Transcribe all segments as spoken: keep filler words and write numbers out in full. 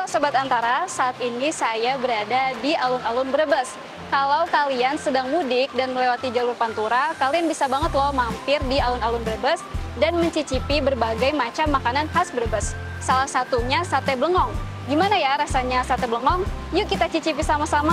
Sobat Antara, saat ini saya berada di alun-alun Brebes. Kalau kalian sedang mudik dan melewati jalur Pantura, kalian bisa banget loh mampir di alun-alun Brebes dan mencicipi berbagai macam makanan khas Brebes. Salah satunya sate blengong. Gimana ya rasanya sate blengong? Yuk kita cicipi sama-sama.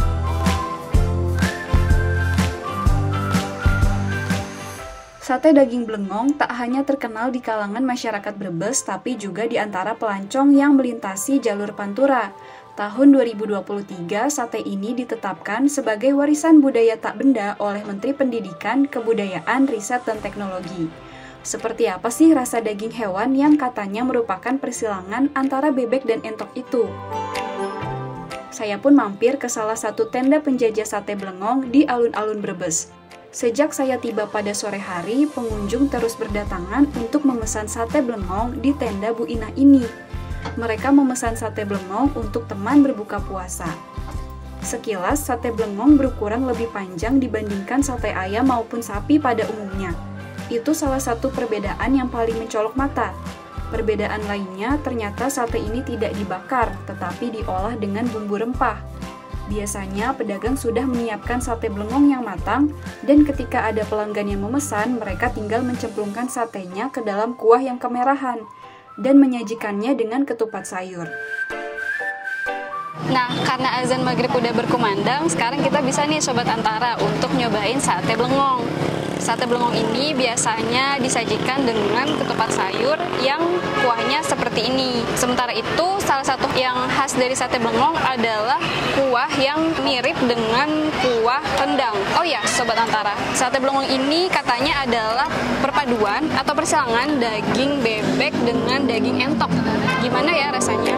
Sate daging blengong tak hanya terkenal di kalangan masyarakat Brebes, tapi juga di antara pelancong yang melintasi jalur Pantura. Tahun dua ribu dua puluh tiga, sate ini ditetapkan sebagai warisan budaya tak benda oleh Menteri Pendidikan, Kebudayaan, Riset, dan Teknologi. Seperti apa sih rasa daging hewan yang katanya merupakan persilangan antara bebek dan entok itu? Saya pun mampir ke salah satu tenda penjajah sate blengong di alun-alun Brebes. Sejak saya tiba pada sore hari, pengunjung terus berdatangan untuk memesan sate blengong di tenda Bu Inah ini. Mereka memesan sate blengong untuk teman berbuka puasa. Sekilas, sate blengong berukuran lebih panjang dibandingkan sate ayam maupun sapi pada umumnya. Itu salah satu perbedaan yang paling mencolok mata. Perbedaan lainnya, ternyata sate ini tidak dibakar, tetapi diolah dengan bumbu rempah. Biasanya pedagang sudah menyiapkan sate blengong yang matang, dan ketika ada pelanggan yang memesan, mereka tinggal mencemplungkan satenya ke dalam kuah yang kemerahan dan menyajikannya dengan ketupat sayur. Nah, karena azan maghrib udah berkumandang, sekarang kita bisa nih Sobat Antara untuk nyobain sate blengong. Sate blengong ini biasanya disajikan dengan ketupat sayur yang kuahnya seperti ini. Sementara itu, salah satu yang khas dari sate blengong adalah kuah yang mirip dengan kuah rendang. Oh ya, Sobat Antara, sate blengong ini katanya adalah perpaduan atau persilangan daging bebek dengan daging entok. Gimana ya rasanya?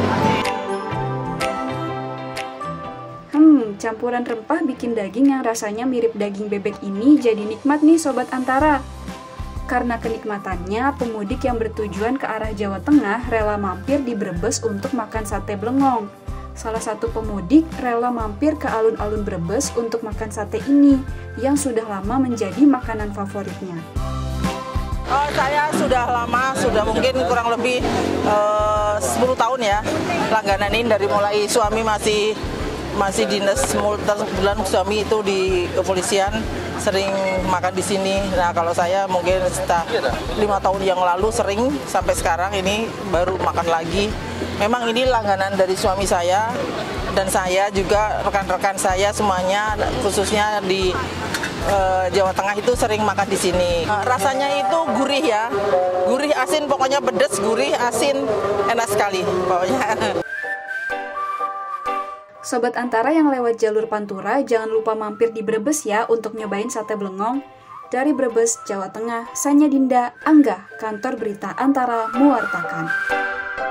Hmm, campuran rempah bikin daging yang rasanya mirip daging bebek ini jadi nikmat nih Sobat Antara. Karena kenikmatannya, pemudik yang bertujuan ke arah Jawa Tengah rela mampir di Brebes untuk makan sate blengong. Salah satu pemudik rela mampir ke alun-alun Brebes untuk makan sate ini, yang sudah lama menjadi makanan favoritnya. Oh, saya sudah lama, sudah mungkin kurang lebih uh, sepuluh tahun ya, langganan ini dari mulai suami masih masih dinas bulan suami itu di kepolisian, sering makan di sini. Nah, kalau saya mungkin setelah lima tahun yang lalu sering, sampai sekarang ini baru makan lagi. Memang ini langganan dari suami saya, dan saya juga rekan-rekan saya semuanya, khususnya di uh, Jawa Tengah itu sering makan di sini. Uh, rasanya itu gurih ya, gurih asin, pokoknya pedas, gurih asin, enak sekali pokoknya. Sobat Antara yang lewat jalur Pantura, jangan lupa mampir di Brebes ya untuk nyobain sate blengong. Dari Brebes, Jawa Tengah, Sanya Dinda, Angga, Kantor Berita Antara mewartakan.